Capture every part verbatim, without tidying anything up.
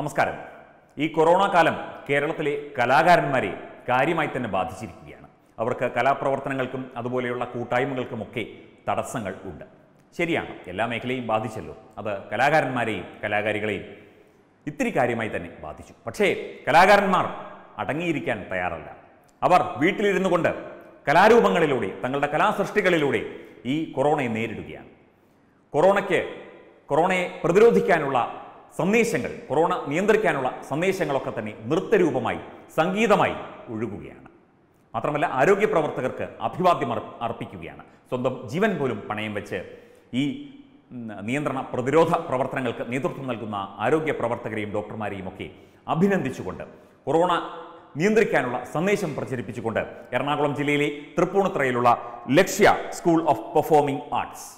നമസ്കാരം. ഈ കൊറോണ കാലം കേരളത്തിലെ കലാകാരന്മാരെ കാര്യമായി തന്നെ ബാധിച്ചിരിക്കുകയാണ്. അവർക്ക് കലാപ്രവർത്തനങ്ങൾക്കും അതുപോലെയുള്ള കൂട്ടായ്മകൾക്കുമൊക്കെ തടസ്സങ്ങൾ ഉണ്ട്. ശരിയാണ്, എല്ലാ മേഖലയും ബാധിച്ചല്ലോ. അത് കലാകാരന്മാരെയും കലാകാരികളെയും ഇത്തിരി കാര്യമായി തന്നെ ബാധിച്ചു. പക്ഷേ കലാകാരന്മാർ അടങ്ങിയിരിക്കാൻ തയ്യാറല്ല. അവർ വീട്ടിലിരുന്നു കൊണ്ട് കലാരൂപങ്ങളിലൂടെ, തങ്ങളുടെ കലാസൃഷ്ടികളിലൂടെ ഈ കൊറോണയെ നേരിടുകയാണ്. കൊറോണയ്ക്ക് കൊറോണയെ പ്രതിരോധിക്കാനുള്ള സന്ദേശങ്ങൾ, കൊറോണ നിയന്ത്രിക്കാനുള്ള സന്ദേശങ്ങളൊക്കെ തന്നെ നൃത്തരൂപമായി, സംഗീതമായി ഒഴുകുകയാണ്. മാത്രമല്ല, ആരോഗ്യ പ്രവർത്തകർക്ക് അഭിവാദ്യം അർപ്പിക്കുകയാണ്. സ്വന്തം ജീവൻ പോലും പണയം വെച്ച് ഈ നിയന്ത്രണ പ്രതിരോധ പ്രവർത്തനങ്ങൾക്ക് നേതൃത്വം നൽകുന്ന ആരോഗ്യ പ്രവർത്തകരെയും ഡോക്ടർമാരെയും ഒക്കെ അഭിനന്ദിച്ചുകൊണ്ട് കൊറോണ നിയന്ത്രിക്കാനുള്ള സന്ദേശം പ്രചരിപ്പിച്ചുകൊണ്ട് എറണാകുളം ജില്ലയിലെ തൃപ്പൂണിത്തുറയിലുള്ള Lakshya school of performing arts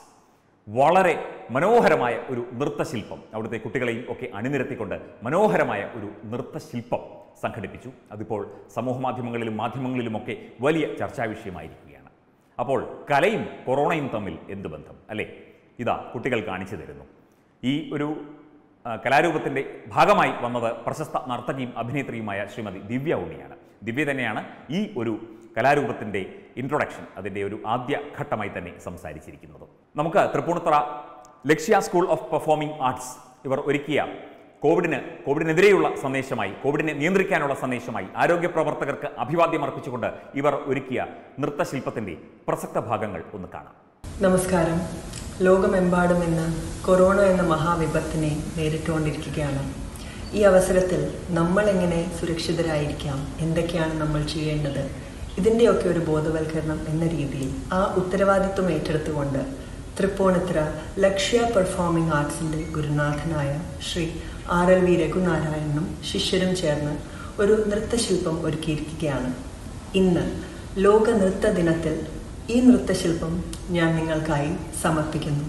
വളരെ മനോഹരമായ ഒരു നൃത്തശില്പം, അവിടുത്തെ കുട്ടികളെയും ഒക്കെ അണിനിരത്തിക്കൊണ്ട് മനോഹരമായ ഒരു നൃത്തശില്പം സംഘടിപ്പിച്ചു. അതിപ്പോൾ സമൂഹ മാധ്യമങ്ങളിലും മാധ്യമങ്ങളിലുമൊക്കെ വലിയ ചർച്ചാ വിഷയമായിരിക്കുകയാണ്. അപ്പോൾ കലയും കൊറോണയും തമ്മിൽ എന്ത് ബന്ധം അല്ലേ? ഇതാ കുട്ടികൾ കാണിച്ചു തരുന്നു. ഈ ഒരു കലാരൂപത്തിൻ്റെ ഭാഗമായി വന്നത് പ്രശസ്ത നർത്തകിയും അഭിനേത്രിയുമായ ശ്രീമതി ദിവ്യ ഉണ്ണിയാണ്. ദിവ്യ തന്നെയാണ് ഈ ഒരു കലാരൂപത്തിൻ്റെ ഇൻട്രൊഡക്ഷൻ, അതിൻ്റെ ഒരു ആദ്യ ഘട്ടമായി തന്നെ സംസാരിച്ചിരിക്കുന്നത്. നമുക്ക് Tripunithura Lakshya school of performing arts ഇവർ ഒരുക്കിയ കോവിഡിന് കോവിഡിനെതിരെയുള്ള സന്ദേശമായി, കോവിഡിനെ നിയന്ത്രിക്കാനുള്ള സന്ദേശമായി ആരോഗ്യ പ്രവർത്തകർക്ക് അഭിവാദ്യം അർപ്പിച്ചുകൊണ്ട് ഇവർ ഒരുക്കിയ നൃത്തശില്പത്തിൻ്റെ പ്രസക്ത ഭാഗങ്ങൾ ഒന്ന് കാണാം. നമസ്കാരം. ലോകമെമ്പാടും ഇന്ന് കൊറോണ എന്ന മഹാവിപത്തിനെ നേരിട്ടുകൊണ്ടിരിക്കുകയാണ്. ഈ അവസരത്തിൽ നമ്മൾ എങ്ങനെ സുരക്ഷിതരായിരിക്കാം, എന്തൊക്കെയാണ് നമ്മൾ ചെയ്യേണ്ടത്, ഇതിൻ്റെയൊക്കെ ഒരു ബോധവൽക്കരണം എന്ന രീതിയിൽ ആ ഉത്തരവാദിത്വം ഏറ്റെടുത്തുകൊണ്ട് തൃപ്പൂണിത്തുറ ലക്ഷ്യ പെർഫോമിംഗ് ആർട്സിൻ്റെ ഗുരുനാഥനായ ശ്രീ ആർ എൽ വി രഘുനാരായണനും ശിഷ്യരും ചേർന്ന് ഒരു നൃത്തശില്പം ഒരുക്കിയിരിക്കുകയാണ്. ഇന്ന് ലോക നൃത്ത ദിനത്തിൽ ഈ നൃത്തശില്പം ഞാൻ നിങ്ങൾക്കായി സമർപ്പിക്കുന്നു.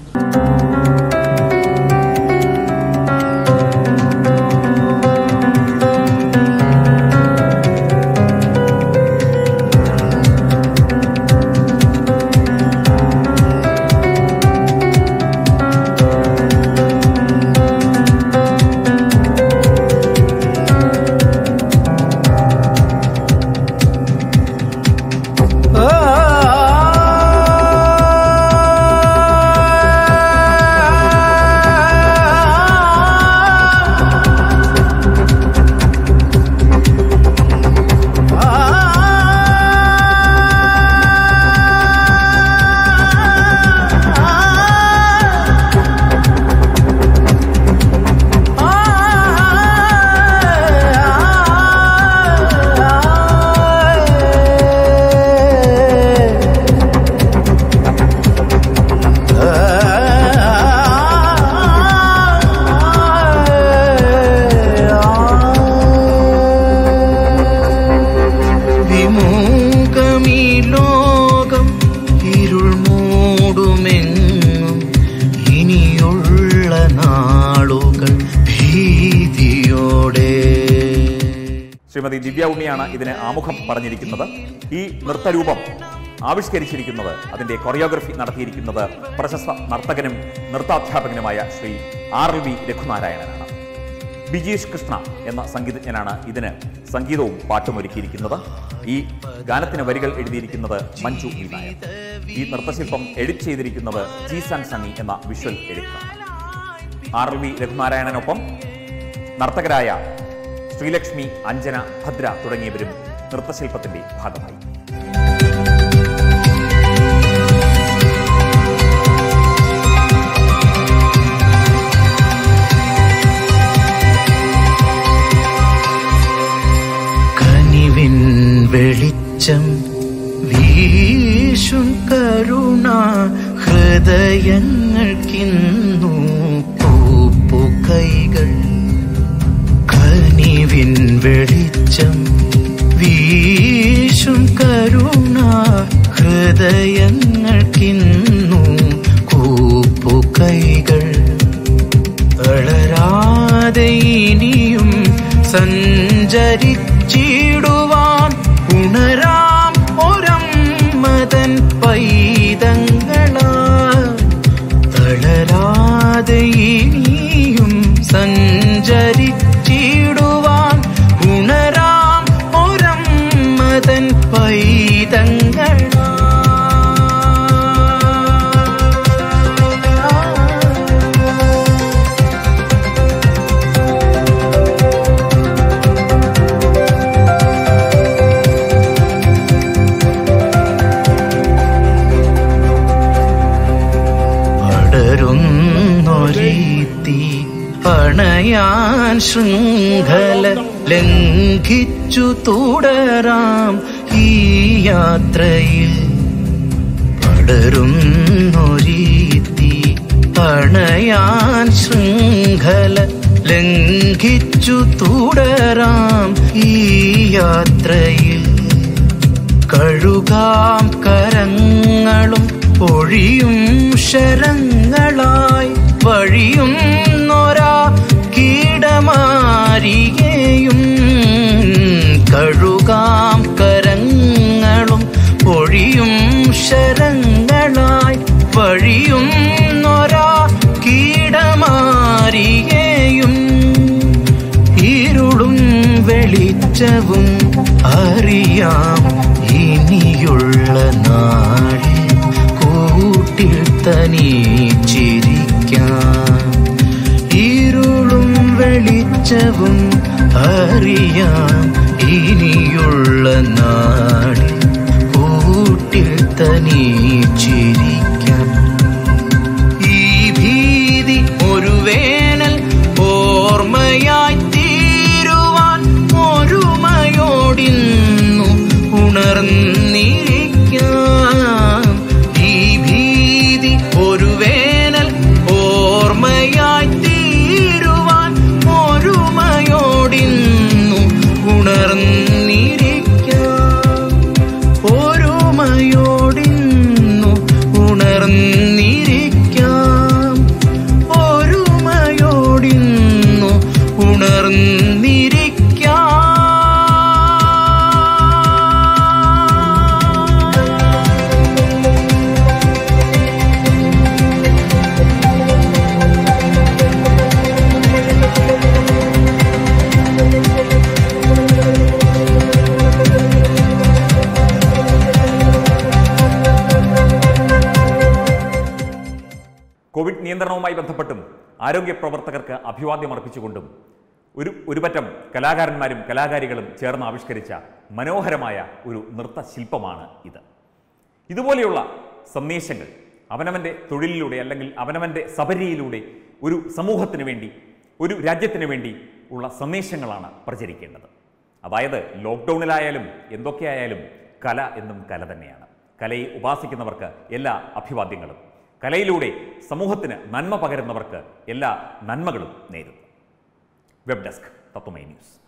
ശ്രീമതി ദിവ്യ ഉണ്ണിയാണ് ഇതിന് ആമുഖം പറഞ്ഞിരിക്കുന്നത്. ഈ നൃത്തരൂപം ആവിഷ്കരിച്ചിരിക്കുന്നത്, അതിൻ്റെ കൊറിയോഗ്രഫി നടത്തിയിരിക്കുന്നത് പ്രശസ്ത നർത്തകനും നൃത്താധ്യാപകനുമായ ശ്രീ ആർ എൽ വി രഘുനാരായണനാണ്. ബിജീഷ് കൃഷ്ണ എന്ന സംഗീതജ്ഞനാണ് ഇതിന് സംഗീതവും പാട്ടും ഒരുക്കിയിരിക്കുന്നത്. ഈ ഗാനത്തിന് വരികൾ എഴുതിയിരിക്കുന്നത് മഞ്ജു വി നായർ. ഈ നൃത്തശില്പം എഡിറ്റ് ചെയ്തിരിക്കുന്നത് ജീസാൻ സണ്ണി എന്ന വിഷ്വൽ എഡിറ്ററാണ്. ആർ എൽ വി രഘുനാരായണനൊപ്പം നർത്തകരായ ശ്രീലക്ഷ്മി, അഞ്ജന, ഭദ്ര തുടങ്ങിയവരും നൃത്തശില്പത്തിന്റെ ഭാഗമായി. കനിവിൻ വെളിച്ചം വീശും കരുണ ഹൃദയങ്ങൾക്കിന്നു പൂപ്പു കൈകൾ. കനിവിൻ വെളിച്ചം വീശും കരുണ ഹൃദയങ്ങൾക്കിന്നു കൂപ്പു കൈകൾ. തളരാതെ ഇനിയും സഞ്ചരിച്ചിടുവാൻ ഉണരാം ഒരമ്മതൻ പൈതങ്ങളാ. തളരാതെ ഇനിയും സഞ്ചരിച്ചിടുവാൻ ശൃംഖല ലംഘിച്ചു തുടരാം ഈ യാത്രയിൽ. പടരുന്നൊരീത്തി അണയാൻ ശൃംഖല ലംഘിച്ചു തുടരാം ഈ യാത്രയിൽ. കഴുകാം കരങ്ങളും ഒഴിയും ശരങ്ങളായി വഴിയുന്നൊരാ കീടമാരികയും. കഴുകാം കരങ്ങളും ഒഴിയും ശരങ്ങളായി വഴിയുന്നൊരാ കീടമാരികയും. ഇരുളും വെളിച്ചവും അറിയാം ഇനിയുള്ള നാളിൽ കൂട്ടിൽ തനിച്ചിരിക്കാം. ഇരുളും വെളിച്ചവും അറിയാം ഇനിയുള്ള നാളിൽ കൂട്ടിൽ തനിച്ചിരിക്കാം. ഈ ഭീതി ഒരു വേനൽ ഓർമ്മയായി തീരുവാൻ ഒരുമയോടിന്നു ഉണർന്നിരിക്കാം. ഈ ഭീതി ഒരു വേനൽ ഓർമ്മയായി തീരുവാൻ ഒരുമയോടിന്നു ഉണർന്നിരിക്കാം. ഒരുമയോടിന്നു ഉണർന്നിരിക്കാം. ഒരുമയോടിന്നു ഉണർന്നിരിക്കാം. കോവിഡ് നിയന്ത്രണവുമായി ബന്ധപ്പെട്ടും ആരോഗ്യ പ്രവർത്തകർക്ക് അഭിവാദ്യം അർപ്പിച്ചുകൊണ്ടും ഒരു ഒരുപറ്റം കലാകാരന്മാരും കലാകാരികളും ചേർന്ന് ആവിഷ്കരിച്ച മനോഹരമായ ഒരു നൃത്തശില്പമാണ് ഇത്. ഇതുപോലെയുള്ള സന്ദേശങ്ങൾ അവനവൻ്റെ തൊഴിലിലൂടെ അല്ലെങ്കിൽ അവനവൻ്റെ സബരിയിലൂടെ ഒരു സമൂഹത്തിന് വേണ്ടി, ഒരു രാജ്യത്തിന് വേണ്ടി ഉള്ള സന്ദേശങ്ങളാണ് പ്രചരിക്കേണ്ടത്. അതായത് ലോക്ക്ഡൗണിലായാലും എന്തൊക്കെയായാലും കല എന്നും കല തന്നെയാണ്. കലയെ ഉപാസിക്കുന്നവർക്ക് എല്ലാ അഭിവാദ്യങ്ങളും. കലയിലൂടെ സമൂഹത്തിന് നന്മ പകരുന്നവർക്ക് എല്ലാ നന്മകളും നേരുന്നു. Web desk Tatwamayi news.